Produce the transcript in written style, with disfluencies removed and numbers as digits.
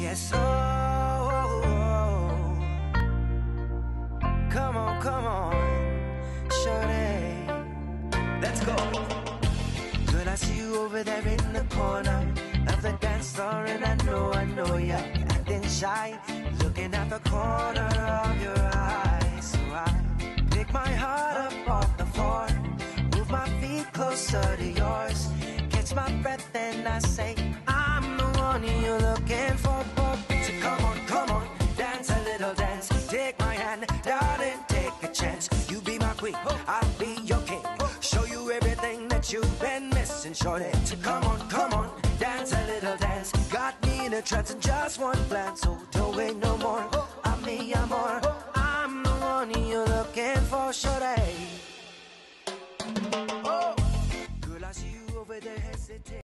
yes, oh. Come on, shorty, let's go. Girl, I see you over there in the corner of the dance floor, and I know you're acting shy, looking at the corner of your eyes. So I pick my heart up off the floor, move my feet closer to yours, catch my breath and I say, I'm the one you're looking for. So come on, dance a little dance. Take my hand, darling, take a chance. You be my queen, I'll be your king. Show you everything that you've been missing, shorty. So come on, dance a little dance. Got me in a trance in just one glance. So don't wait no more, I'm me, I'm more. I'm the one you're looking for, shorty. Oh, girl, I see you over there hesitate.